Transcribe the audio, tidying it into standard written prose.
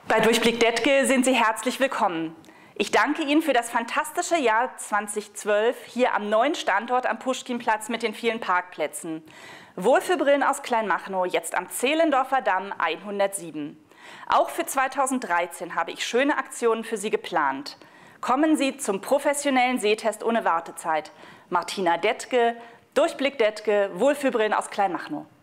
Bei Durchblick Detke sind Sie herzlich willkommen. Ich danke Ihnen für das fantastische Jahr 2012 hier am neuen Standort am Puschkinplatz mit den vielen Parkplätzen. Wohlfühlbrillen aus Kleinmachnow, jetzt am Zehlendorfer Damm 107. Auch für 2013 habe ich schöne Aktionen für Sie geplant. Kommen Sie zum professionellen Sehtest ohne Wartezeit. Martina Detke, Durchblick Detke, Wohlfühlbrillen aus Kleinmachnow.